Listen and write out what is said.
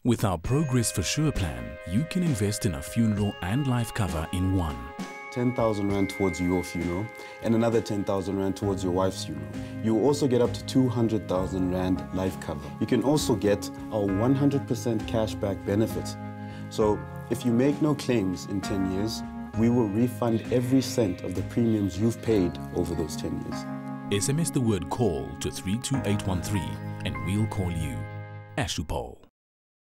With our Progress for Sure plan, you can invest in a funeral and life cover in one. 10,000 Rand towards your funeral and another 10,000 Rand towards your wife's funeral. You will also get up to 200,000 Rand life cover. You can also get our 100% cashback benefit. So if you make no claims in 10 years, we will refund every cent of the premiums you've paid over those 10 years. SMS the word CALL to 32813 and we'll call you. Assupol.